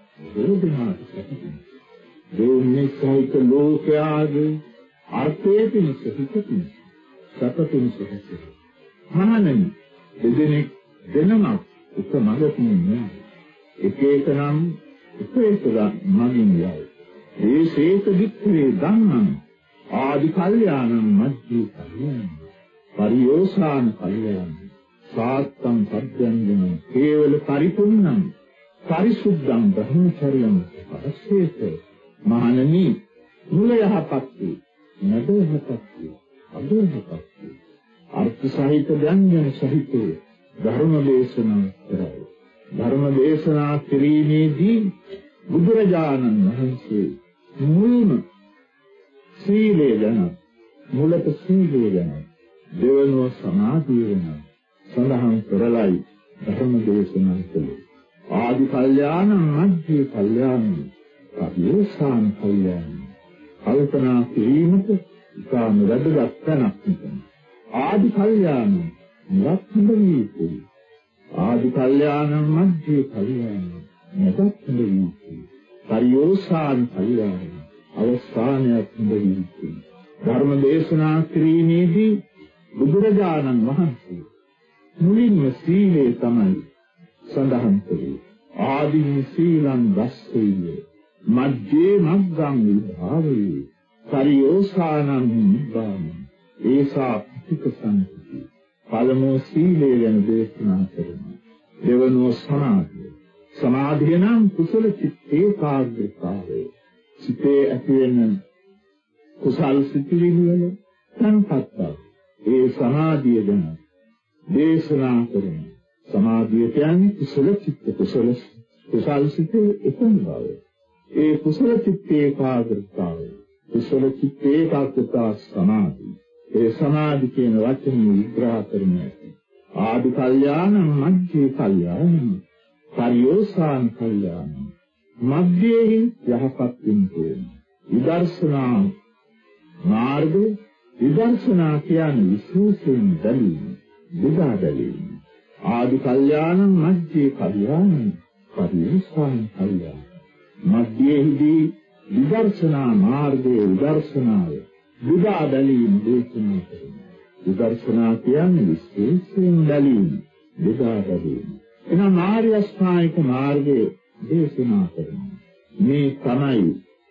දෙවන්නේ සහිත ලෝකයාගේ අර්ථයේ පිණිස හිතකින් සතපින් සහසෙ මහණෙනි දෙදෙනෙක් දෙනමක් එක මඟකින් නෑ එක එක නම් එක එක මගින් යයි ඒ සේත වික්‍රේ ධම්මං ආදි කල්යාණං මජ්ජේ කල්යාණං පරියෝසාන කල්යාණං සාත්තං සත්‍යංගම කේවල පරිපූර්ණං පරිසුද්ධං බ්‍රහ්මචර්යං පරස්සේත මහණෙනි මුල යහපත් නදහපත්ති අදහපත්ති අර්ථ සහිත ව්‍යංජන සහිත ධර්ම දේශනා කරයි. ධර්ම දේශනා කිරීමේදී බුදුරජාණන් වහන්සේ මුලින්ම සීලය ගැන මුලට සීලය ගැන දෙවනුව සමාධිය ගැන සඳහන් කරලයි ධර්ම දේශනා කළේ. ආදි කල්යාණං මධ්‍ය කල්යාණං පරියෝසාන කල්යාණං කල්පනා කිරීමට ඉතාම වැදගත් තැනක් නෙවෙයි. ආදි කල්යාණ ලක්ෂණ වීති. ආදි කල්යාණ මධ්‍ය කල්යාණ නැදත් වීති. පරිෝසాన කල්යාණ අවසානයක් වීති. ධර්ම දේශනා කිරීමේදී බුදුරජාණන් වහන්සේ මුලින්ම සීලය තමයි සඳහන් කළේ. ආදි සීලං රස්සෙය මධ්‍යේ මග්ගං විභාවේ පරිෝසానං නිබ්බාන ඒසා පිටිකසන්ති. පළමුව සීලය ගැන දේශනා කරනවා. දෙවනුව සමාධිය. සමාධිය නම් කුසල චිත්ත ඒකාග්‍රතාවය. සිතේ ඇතිවෙන කුසල් සිතිවිලි වල සංපත්තය. ඒ සමාධිය ගැන දේශනා කරනවා. සමාධිය කියන්නේ කුසල චිත්ත කුසල් සිතේ එකම බව. ඒ කුසල චිත්ත ඒකාග්‍රතාවය. කුසල චිත්ත ඒකාග්‍රතාව සමාධි. ඒ සමාධි කියන වචනේ විග්‍රහ කරන්නේ ආදි කල්යාණ මධ්‍ය කල්යාණ පරිෝසాన කල්යාණ. මධ්‍යයේ යහපත් වෙන්නේ විදර්ශනා මාර්ගය. විදර්ශනා කියන්නේ විශේෂයෙන් දැලීම, බුදා දැලීම. ආදි කල්යාණ මධ්‍ය කල්යාණ පරිෝසాన කල්යාණ. මධ්‍යයේදී විදර්ශනා මාර්ගයේ විදර්ශනාය බුදා දැලීම දේශනා කරනවා. විදර්ශනා කියන්නේ විශේෂයෙන් දැලීම, බුදා දැලීම. එනම් ආර්ය අෂ්ටාංගික මාර්ගයේ දේශනා කරනවා. මේ තමයි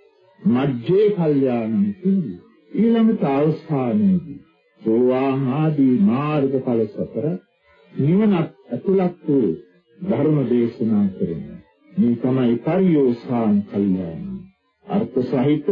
මධ්‍ය කල්යාණ කියන්නේ. ඊළඟට අවස්ථානයේදී සෝවාන් ආදී මාර්ගඵල සතර නිවනත් ඇතුළත් වූ ධර්ම දේශනා කරනවා. මේ තමයි පරිෝසాన කල්යාණ. අර්ථ සහිත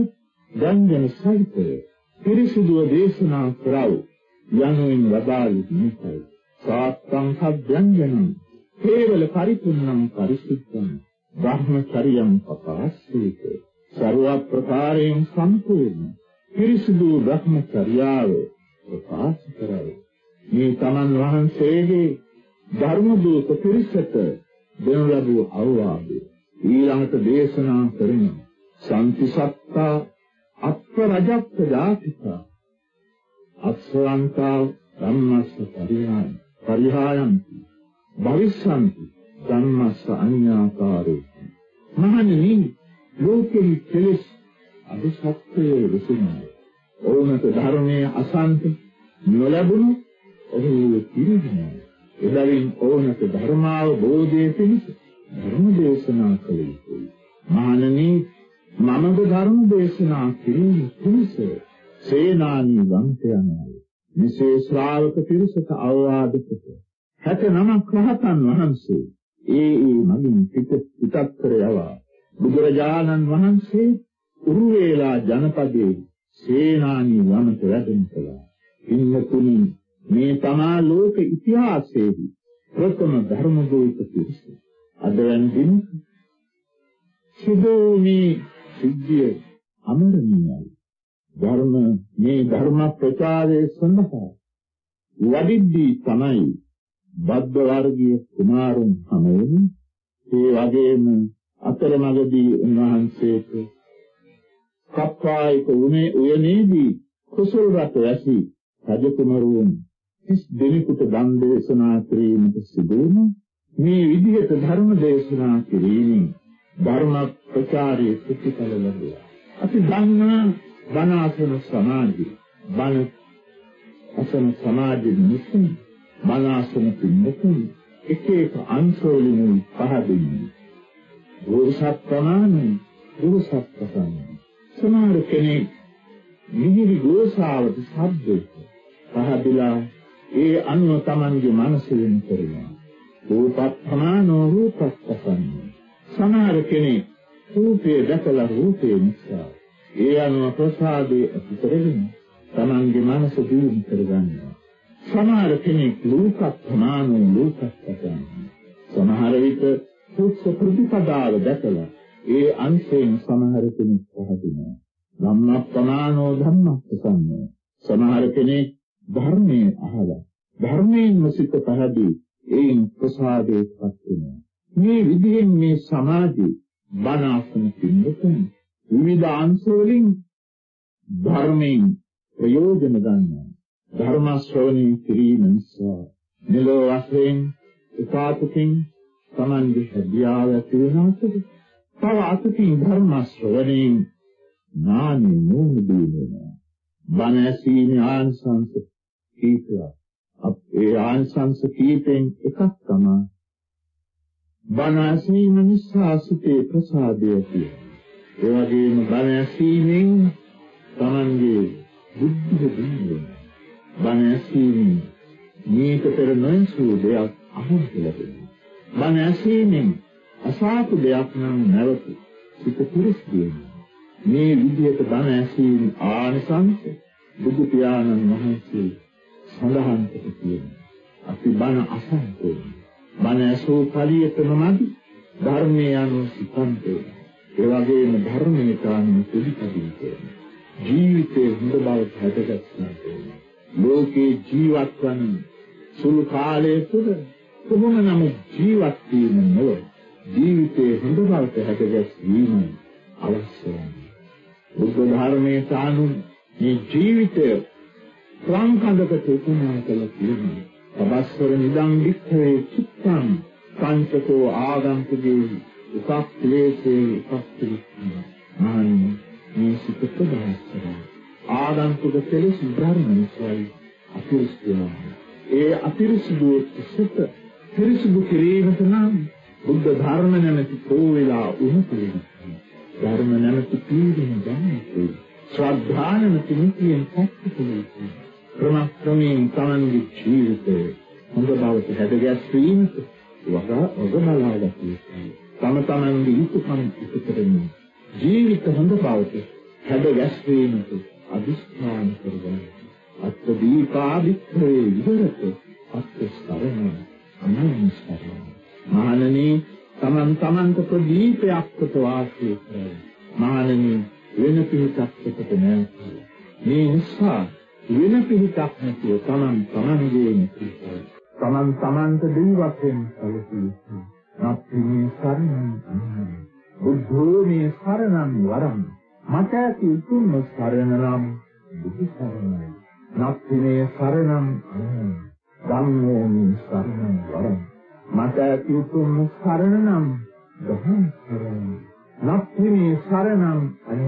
ගන්ධන සහිත පිරිසිදුව දේශනා කරව යනුවෙන් වදාළු නිසයි. සාත්තං සබ්බ්‍යංජනං කේවල පරිපූර්ණං පරිසුද්ධං බ්‍රහ්මචර්යං පපාස්සීත. සර්ව ප්‍රකාරයෙන් සම්පූර්ණ පිරිසිදු බ්‍රහ්මචර්යාව ප්‍රකාශ කරයි. මේ තමන් වහන්සේගේ ධර්ම දූත පිරිසට දෙනු ලැබූ අවවාදය ඊළඟට දේශනා කරන සම්තිසත්තා අප්පරජක්ක ජාතිකා අස්සවන්තා ධම්මස්ස පරිහායන්ති භවිස්සන්ති ධම්මස්ස අඤ්ඤාකාරේ. මහණෙනි, ලෝකෙහි කෙලෙස් අදසත්යේ විසිනා ඕනත ධර්මයේ අසන්ත නොලැබුණු ඔහු පිරිනමයි. එබැවින් ඕනත ධර්මාවබෝධයේ පිණිස ධර්ම දේශනා කළ යුතුයි. මහණෙනි, මමද ධර්ම දේශනා කිරීම පිණිස සේනානී වංශයන්යි. මෙසේ ශ්‍රාවක පිරිසට අවවාද කොට 69ක් රහතන් වහන්සේ ඒ මගින් පිටත් කර යවා බුදුරජාණන් වහන්සේ උරුවේලා ජනපදයේ සේනානී වමට වැඩම කළා. ඉන්නතුනි, මේ තමා ලෝක ඉතිහාසයේදී ප්‍රථම ධර්ම දූත පිරිස. අද වෙනින් සිදුවී සිද්ධිය අමරණීයයි. මේ ධර්ම ප්‍රචාරයේ සඳහා වඩිද්දී තමයි බද්ධ වර්ගීය කුමාරුන් හමුවෙන්නේ. ඒ වගේම අතරමඟදී උන්වහන්සේට කප්පායක උයනේදී කුසල රට වැසි රජකුමරුන් 30 දෙනෙකුට දන් දේශනා කිරීමට සිදු වුණා. මේ විදිහට ධර්ම දේශනා කිරීමෙන් ධර්ම ප්‍රචාරයේ ප්‍රතිඵල ලැබුවා. අපි දන්නා බණ අසන සමාජය, බණ අසන සමාජෙ නිසි බණ අසන පින්නතුන් එක එක අංශවලින් පහදින්නේ. ගෝසත් ප්‍රමාණය, ගෝසත් ප්‍රමාණය. සමහර කෙනෙක් නිහිරි ගෝසාවට ශබ්දෙත් පහදලා ඒ අනුව Tamanගේ මනස වෙන කරනවා. රූපත් ප්‍රමාණෝ රූපත් ප්‍රසන්න. සමහර කෙනෙක් රූපේ දැකලා රූපේ නිසා ඒ අනුව ප්‍රසාදේ ඇති කරගෙන Tamanගේ මනස දියුණු කරගන්නවා. සමහර කෙනෙක් ලෝක ප්‍රමාණෝ ලෝක ප්‍රසන්න. සමහර විට සුත්ස ප්‍රතිපදාව දැකලා ඒ අංශයෙන් සමහර කෙනෙක් පහදිනවා. ධම්ම ප්‍රමාණෝ ධම්ම ප්‍රසන්න. සමහර කෙනෙක් ධර්මයේ අහලා ධර්මයෙන්ම සිත පහදී ඒන් ප්‍රසාදයටපත් වෙනවා. මේ විදිහෙන් මේ සමාජයේ බණ අසන පින්වතුන් විවිධ අංශ වලින් ධර්මයෙන් ප්‍රයෝජන ගන්නවා. ධර්ම ශ්‍රවණය කිරීම නිසා මෙලොව වශයෙන් උපාසකින් තමන්ගේ හැදියාව ඇති වෙනවාද? තව අතකින් ධර්ම ශ්‍රවණයෙන් ඥානෙ නුවණ දිනෙනවා. බණ ඇසීමේ ආනිසංස කීපයක්. අපේ ආනිසංස කීපෙන් එකක් තමයි බණ ඇසීම නිසා සිතේ ප්‍රසාදය තියෙනවා. ඒ වගේම බණ ඇසීමෙන් තමන්ගේ බුද්ධිය දිනෙනවා. බණ ඇසීමෙන් මේක පෙර නොයසූ දෙයක් අහන්න ලැබෙනවා. බණ ඇසීමෙන් අසාතු දෙයක් නම් නැවත සිත පිරිසිදුවෙනවා. මේ විදිහට බණ ඇසීම ආනිසංස බුදු පියාණන් වහන්සේ සඳහන් කොට තියෙනවා. අපි බණ අසන්න ඕනේ. බණ ඇසූ කලියටමදි ධර්මයේ අනුව සිතන්ට ඕනේ. ඒ වගේම ධර්මයට අනුව පිළිපදින්න ජීවිතයේ හොඳ බවට හැදගස්සන්න ඕනේ. ලෝකේ ජීවත් වන සුළු කාලය තුළ කොහොම නමුත් ජීවත් වීම නොවේ. ජීවිතයේ හොඳ බවට හැදගැස්වීම අවශ්‍යයි. බුද්ධ ධර්මයේ සානුන් මේ ජීවිතය ප්‍රංකඳකට උපමා කළ තියෙනවා. අවස්වර නිදන් වික්ඛවේ චිත්තං පංචකෝ ආගන්තුගේ උපක්ලේශේ උපක්ඛිනා. මේ සිත ප්‍රදාස්තරයි. ආගන්තුක කෙලෙස් ධර්ම නිසායි අපිරිසුදුයි. ඒ අපිරිසුදු සිත පිරිසුදු කිරීමට නම් බුද්ධ ධර්ම නැමැති කෝවිලා උණුපුරින් ධර්ම නැමැති පීඩන ගන්නයි. ශ්‍රද්ධා නැමැති නිතියෙන් පැත්තකලයි. ක්‍රමක්‍රමයෙන් තමන්ගේ ජීවිතය හොඳ බවට හැදගැස්වීමට වගබලාගත යුතුයි. තම තමන්ගේ යුතුයකම් ඉටු කරමින් ජීවිත හොඳ බවට හැදගැස්වීමට අදිස්ථාන කරගන්න. අත්ථ දීපාදිත්‍රේ විහෙරත අත්ථ සරණ අනන්‍යස්තරණ. මහණෙනි තමන් තමන්ට ප්‍රදීපයක් කොට වාසය කරයි. මහණෙනි වෙන පිහිටක් කොට නැහැ. මේ නිසා වෙන පිහිටක් නැතිව තමන් තමන්ගේ නිතියි. තමන් තමන්ට දෙවිවත්ෙන් සැලකී. නත්තිමේ සරණං බුද්ධෝ මේ සරණං වරං. මට ඇති උතුම්ම සරණ නම් බුදු සරණයි. නත්තිමේ සරණං ධම්මෝ මේ සරණං වරං. මට ඇති උතුම්ම සරණ නම් ධම්ම සරණයි. නත්තිමේ සරණං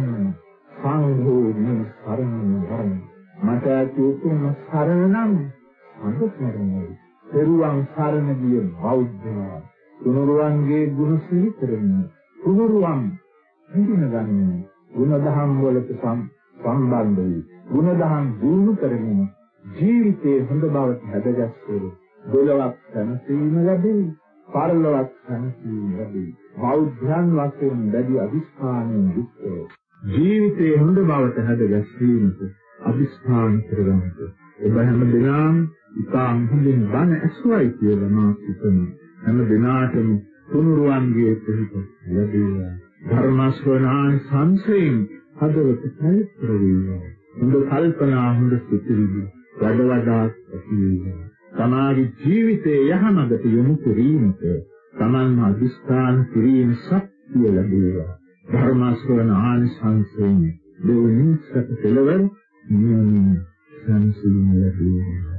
සංඝෝ මේ සරණං වරං. මට ඇති උතුම්ම සරණ නම් සංඝ සරණයි. පෙරුවන් සරණ ගිය බෞද්ධයා තුනුරුවන්ගේ ගුණ සිහි කරමින් තුනුරුවන් හිඳිනගන්නේ ගුණ දහම් වලට සම්බන්ධ වී ගුණ දහම් දිනු කරමින් ජීවිතයේ හොඳ බවට හැදගැස්වූ දොළවක් සැනසීම ලැබේ, පරලොවක් සැනසීම ලැබේ. බෞද්ධයන් වශයෙන් වැඩි අදිස්ථානයෙන් යුක්තව ජීවිතයේ හොඳ බවට හැදගැස්වීමට අදිස්ථාන කරගන්නට ඔබ හැම දිනම ඉතාම හොඳින් බණ ඇසුවයි කියලා මා හිතනවා. හැම දිනාටම තුනුරුවන්ගේ පිහිට ලැබේවා. ධර්ම ශ්‍රවණාන් සංසයෙන් හදවත පවිත්‍ර වේවා. හොඳ කල්පනා හොඳ සිතිවිලි වඩ වඩාත් ඇති වේවා. තමාගේ ජීවිතයේ යහමඟට යොමු කිරීමට තමන් අධිෂ්ඨාන කිරීම ශක්තිය ලැබේවා. ධර්ම ශ්‍රවණාන් සංසයෙන් දෙවියන් සත කෙලවර නියම සංසීම ලැබේවා.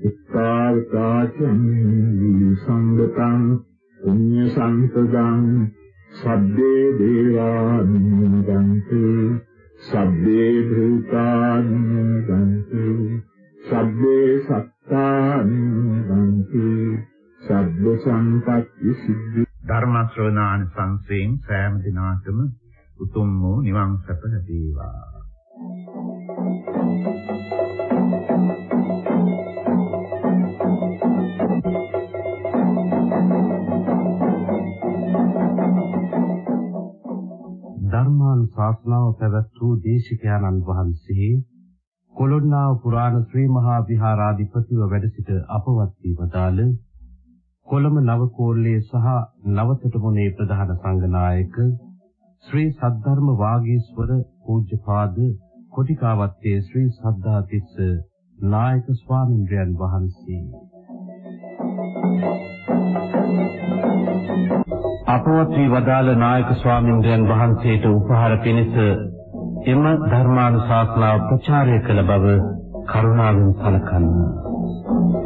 ඉත්තාවතාචම්මි සංගතං පුඤ්ඤ සම්පදං සබ්බේ දේවානුමෝදන්තු සබ්බේ භූතානුමෝදන්තු සබ්බේ සත්තානුමෝදන්තු සබ්බ සම්පත්ති සිද්ධි. ධර්ම ශ්‍රවණාන් සංසයෙන් සෑම දිනාටම උතුම් වූ නිවන් සැප ලැබේවා. ධර්මානුශාසනාව පැවැත් වූ දේශිකානන් වහන්සේ කොළොන්නාව පුරාණ ශ්‍රී මහා විහාරාධිපතිව වැඩ සිට අපවත් වී වදාළ කොළඹ නවකෝල්ලේ සහ නවතොටුමුණේ ප්‍රධාන සංඝනායක ශ්‍රී සද්ධර්ම වාගීස්වර පූජ්‍යපාද කොටිකාවත්තේ ශ්‍රී සද්ධාතිස්ස නායක ස්වාමීන් වහන්සේ අපවත් වී වදාළ නායක ස්වාමීන් වහන්සේට උපහාර පිණිස එම ධර්මානුශාසනාව ප්‍රචාරය කළ බව කරුණාවෙන් සලකන්න.